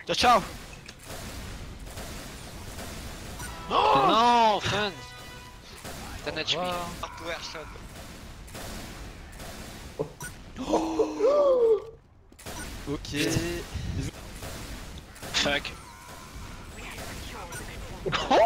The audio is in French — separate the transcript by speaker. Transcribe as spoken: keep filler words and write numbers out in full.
Speaker 1: Ciao ciao.
Speaker 2: Oh non, fun. T'as
Speaker 1: Au
Speaker 2: H P.
Speaker 1: revoir.
Speaker 2: Hardware shot.
Speaker 1: Ok.
Speaker 2: Fuck. Oh